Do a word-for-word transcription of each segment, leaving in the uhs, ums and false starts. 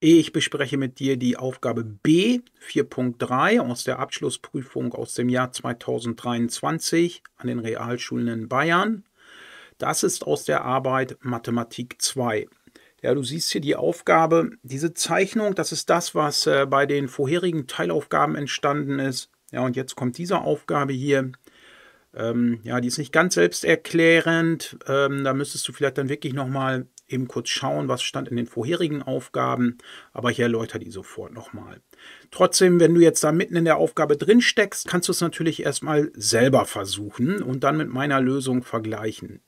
Ich bespreche mit dir die Aufgabe B vier Punkt drei aus der Abschlussprüfung aus dem Jahr zweitausenddreiundzwanzig an den Realschulen in Bayern. Das ist aus der Arbeit Mathematik zwei. Ja, du siehst hier die Aufgabe, diese Zeichnung, das ist das, was äh, bei den vorherigen Teilaufgaben entstanden ist. Ja, und jetzt kommt diese Aufgabe hier. Ähm, ja, die ist nicht ganz selbsterklärend. Ähm, da müsstest du vielleicht dann wirklich nochmal eben kurz schauen, was stand in den vorherigen Aufgaben, aber ich erläutere die sofort nochmal. Trotzdem, wenn du jetzt da mitten in der Aufgabe drin steckst, kannst du es natürlich erstmal selber versuchen und dann mit meiner Lösung vergleichen.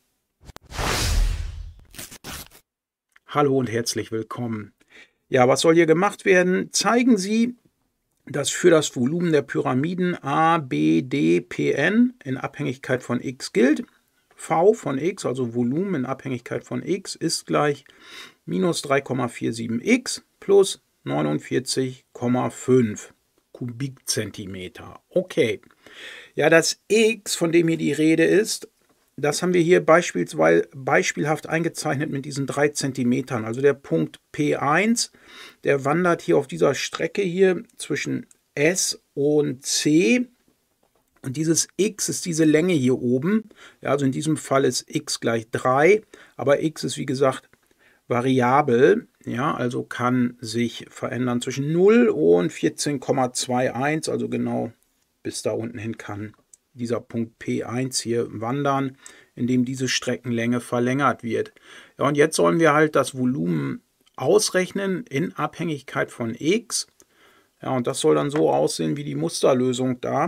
Hallo und herzlich willkommen. Ja, was soll hier gemacht werden? Zeigen Sie, dass für das Volumen der Pyramiden A, B, D, P, N in Abhängigkeit von x gilt. V von x, also Volumen in Abhängigkeit von x, ist gleich minus drei Komma siebenundvierzig x plus neunundvierzig Komma fünf Kubikzentimeter. Okay, ja, das x, von dem hier die Rede ist, das haben wir hier beispielsweise beispielhaft eingezeichnet mit diesen drei Zentimetern. Also der Punkt P eins, der wandert hier auf dieser Strecke hier zwischen S und C. Und dieses x ist diese Länge hier oben. Ja, also in diesem Fall ist x gleich drei. Aber x ist wie gesagt variabel. Ja, also kann sich verändern zwischen null und vierzehn Komma einundzwanzig. Also genau bis da unten hin kann dieser Punkt P eins hier wandern, indem diese Streckenlänge verlängert wird. Ja, und jetzt sollen wir halt das Volumen ausrechnen in Abhängigkeit von x. Ja, und das soll dann so aussehen wie die Musterlösung da.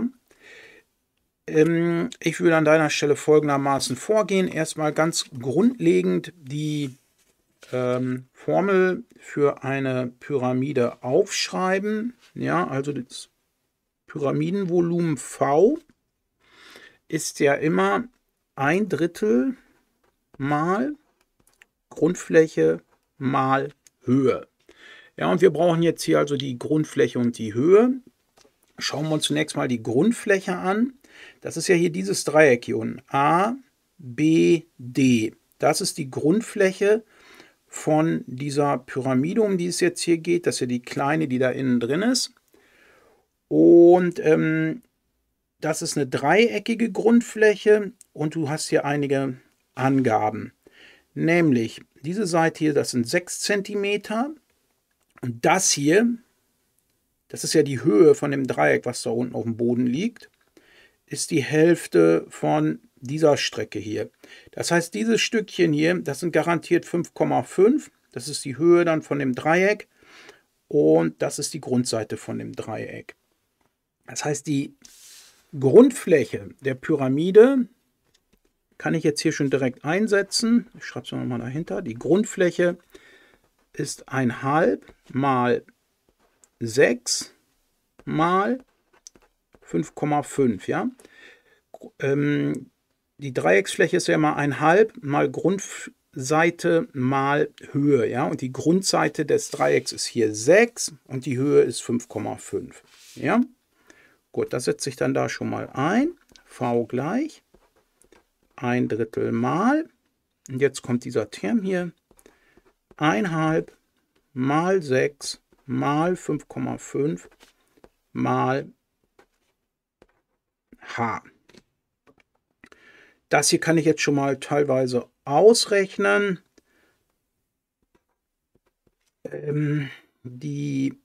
Ähm, ich würde an deiner Stelle folgendermaßen vorgehen. Erstmal ganz grundlegend die ähm, Formel für eine Pyramide aufschreiben. Ja, also das Pyramidenvolumen V ist ja immer ein Drittel mal Grundfläche mal Höhe. Ja, und wir brauchen jetzt hier also die Grundfläche und die Höhe. Schauen wir uns zunächst mal die Grundfläche an. Das ist ja hier dieses Dreieck hier unten. A, B, D. Das ist die Grundfläche von dieser Pyramide, um die es jetzt hier geht. Das ist ja die kleine, die da innen drin ist. Und ähm, das ist eine dreieckige Grundfläche und du hast hier einige Angaben. Nämlich diese Seite hier, das sind sechs Zentimeter. Und das hier, das ist ja die Höhe von dem Dreieck, was da unten auf dem Boden liegt, ist die Hälfte von dieser Strecke hier. Das heißt, dieses Stückchen hier, das sind garantiert fünf Komma fünf. Das ist die Höhe dann von dem Dreieck und das ist die Grundseite von dem Dreieck. Das heißt, die Grundfläche der Pyramide kann ich jetzt hier schon direkt einsetzen. Ich schreibe es nochmal dahinter. Die Grundfläche ist ein halb mal sechs mal fünf Komma fünf. Ja? Ähm, die Dreiecksfläche ist ja mal ein halb mal Grundseite mal Höhe. Ja? Und die Grundseite des Dreiecks ist hier sechs und die Höhe ist fünf Komma fünf. Ja? Gut, das setze ich dann da schon mal ein. V gleich ein Drittel mal. Und jetzt kommt dieser Term hier. ein halb mal sechs mal fünf Komma fünf mal H. Das hier kann ich jetzt schon mal teilweise ausrechnen. Ähm, die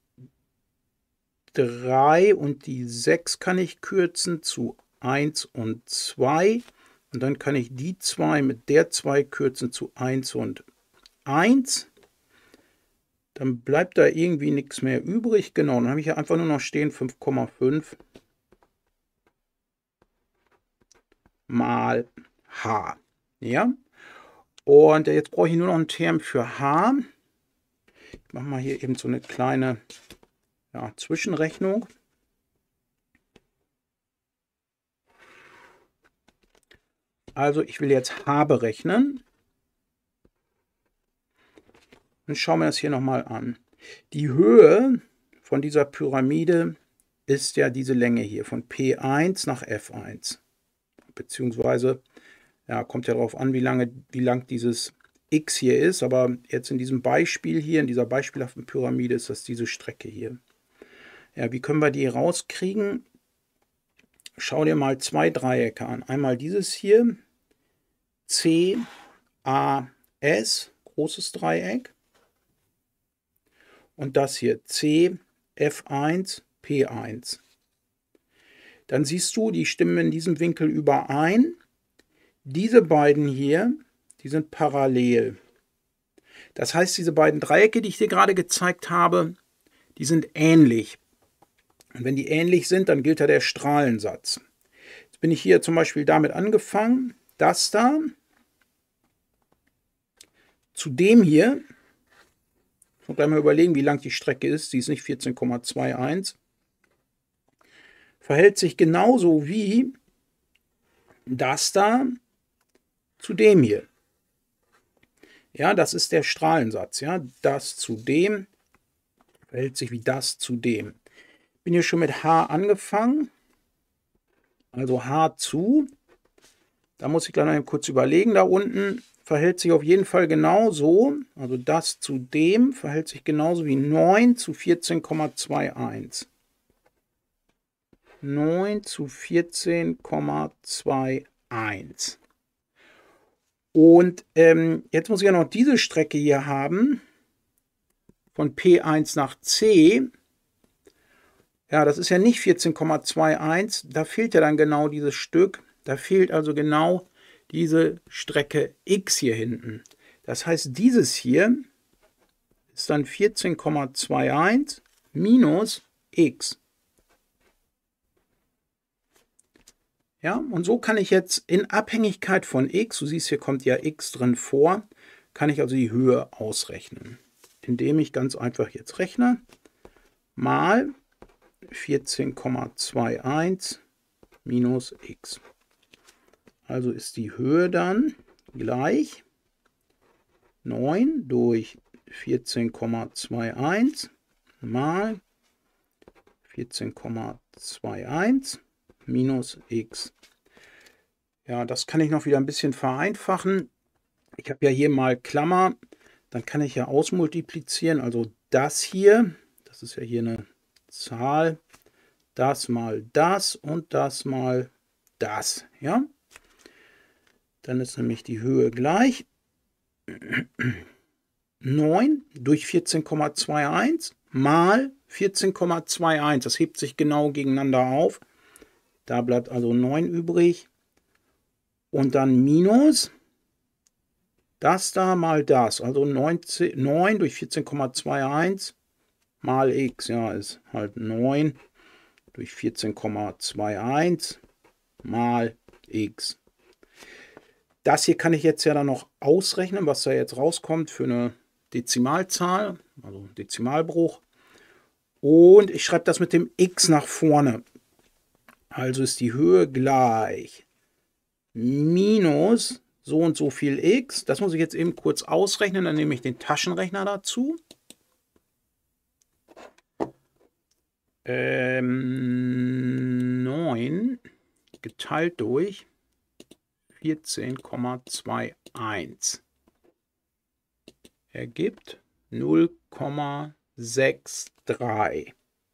drei und die sechs kann ich kürzen zu eins und zwei. Und dann kann ich die zwei mit der zwei kürzen zu eins und eins. Dann bleibt da irgendwie nichts mehr übrig. Genau, dann habe ich hier einfach nur noch stehen fünf Komma fünf mal H. Ja? Und jetzt brauche ich nur noch einen Term für H. Ich mache mal hier eben so eine kleine ja, Zwischenrechnung. Also ich will jetzt H berechnen. Und schauen wir das hier nochmal an. Die Höhe von dieser Pyramide ist ja diese Länge hier von P eins nach F eins. Beziehungsweise, ja, kommt ja darauf an, wie lange, wie lang dieses x hier ist, aber jetzt in diesem Beispiel hier, in dieser beispielhaften Pyramide ist das diese Strecke hier. Ja, wie können wir die rauskriegen? Schau dir mal zwei Dreiecke an. Einmal dieses hier, C A S, großes Dreieck. Und das hier, C F eins P eins. Dann siehst du, die stimmen in diesem Winkel überein. Diese beiden hier, die sind parallel. Das heißt, diese beiden Dreiecke, die ich dir gerade gezeigt habe, die sind ähnlich. Und wenn die ähnlich sind, dann gilt ja der Strahlensatz. Jetzt bin ich hier zum Beispiel damit angefangen, das da zu dem hier, ich muss gleich mal überlegen, wie lang die Strecke ist, die ist nicht vierzehn Komma einundzwanzig, verhält sich genauso wie das da zu dem hier. Ja, das ist der Strahlensatz. Ja, das zu dem verhält sich wie das zu dem. Ich bin hier schon mit H angefangen. Also H zu. Da muss ich gleich noch kurz überlegen. Da unten verhält sich auf jeden Fall genauso. Also das zu dem verhält sich genauso wie neun zu vierzehn Komma einundzwanzig. neun zu vierzehn Komma einundzwanzig. Und ähm, jetzt muss ich ja noch diese Strecke hier haben, von P eins nach C. Ja, das ist ja nicht vierzehn Komma einundzwanzig, da fehlt ja dann genau dieses Stück. Da fehlt also genau diese Strecke x hier hinten. Das heißt, dieses hier ist dann vierzehn Komma einundzwanzig minus x. Ja, und so kann ich jetzt in Abhängigkeit von x, du siehst, hier kommt ja x drin vor, kann ich also die Höhe ausrechnen. Indem ich ganz einfach jetzt rechne, mal vierzehn Komma einundzwanzig minus x. Also ist die Höhe dann gleich neun durch vierzehn Komma einundzwanzig mal vierzehn Komma einundzwanzig minus x. Ja, das kann ich noch wieder ein bisschen vereinfachen. Ich habe ja hier mal Klammer, dann kann ich ja ausmultiplizieren. Also das hier, das ist ja hier eine Zahl, das mal das und das mal das. Ja, dann ist nämlich die Höhe gleich neun durch vierzehn Komma einundzwanzig mal vierzehn Komma einundzwanzig. Das hebt sich genau gegeneinander auf. Da bleibt also neun übrig. Und dann minus das da mal das. Also neunzehn, neun durch vierzehn Komma einundzwanzig mal x. Ja, ist halt neun durch vierzehn Komma einundzwanzig mal x. Das hier kann ich jetzt ja dann noch ausrechnen, was da jetzt rauskommt für eine Dezimalzahl, also Dezimalbruch. Und ich schreibe das mit dem x nach vorne. Also ist die Höhe gleich minus so und so viel x. Das muss ich jetzt eben kurz ausrechnen. Dann nehme ich den Taschenrechner dazu. Ähm, neun geteilt durch vierzehn Komma einundzwanzig ergibt null Komma dreiundsechzig.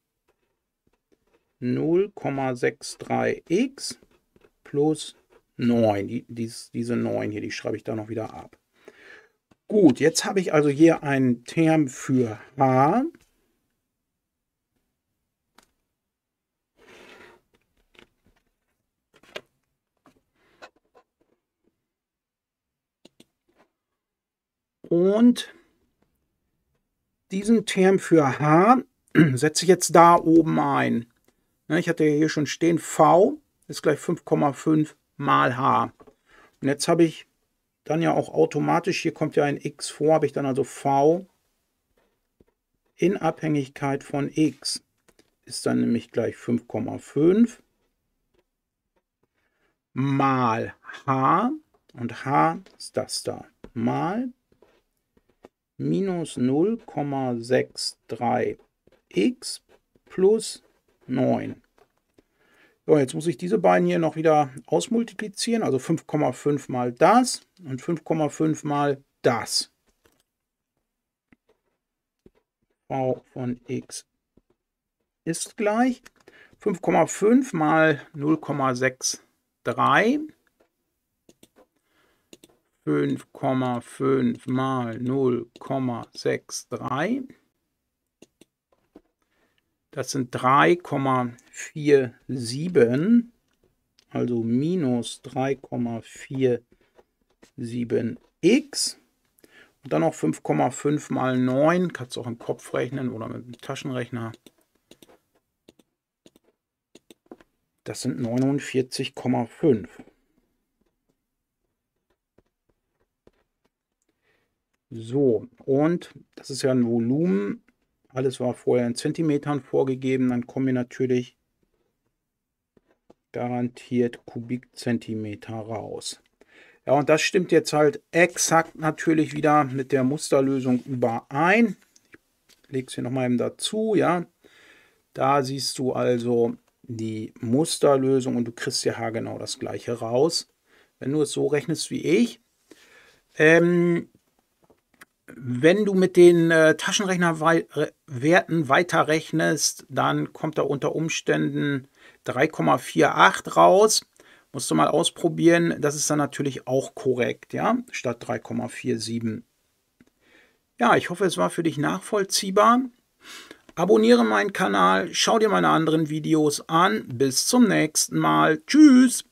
null Komma dreiundsechzig x plus neun. Die, dies, diese neun hier, die schreibe ich da noch wieder ab. Gut, jetzt habe ich also hier einen Term für h. Und diesen Term für h setze ich jetzt da oben ein. Ich hatte hier schon stehen, v ist gleich fünf Komma fünf mal h. Und jetzt habe ich dann ja auch automatisch, hier kommt ja ein x vor, habe ich dann also v in Abhängigkeit von x. Ist dann nämlich gleich fünf Komma fünf mal h. Und h ist das da. Mal minus null Komma dreiundsechzig x plus neun. So, jetzt muss ich diese beiden hier noch wieder ausmultiplizieren. Also fünf Komma fünf mal das und fünf Komma fünf mal das v von x ist gleich fünf Komma fünf mal null Komma drei sechs. fünf Komma fünf mal null Komma drei sechs. Das sind drei Komma siebenundvierzig, also minus drei Komma siebenundvierzig x. Und dann noch fünf Komma fünf mal neun, kannst du auch im Kopf rechnen oder mit dem Taschenrechner. Das sind neunundvierzig Komma fünf. So, und das ist ja ein Volumen. Alles war vorher in Zentimetern vorgegeben. Dann kommen wir natürlich garantiert Kubikzentimeter raus. Ja, und das stimmt jetzt halt exakt natürlich wieder mit der Musterlösung überein. Ich lege es hier nochmal eben dazu, ja. Da siehst du also die Musterlösung und du kriegst ja haargenau das gleiche raus, wenn du es so rechnest wie ich. Ähm, wenn du mit den äh, Taschenrechnerwerten weiterrechnest, dann kommt da unter Umständen drei Komma achtundvierzig raus. Musst du mal ausprobieren. Das ist dann natürlich auch korrekt, ja, statt drei Komma siebenundvierzig. Ja, ich hoffe, es war für dich nachvollziehbar. Abonniere meinen Kanal, schau dir meine anderen Videos an. Bis zum nächsten Mal. Tschüss!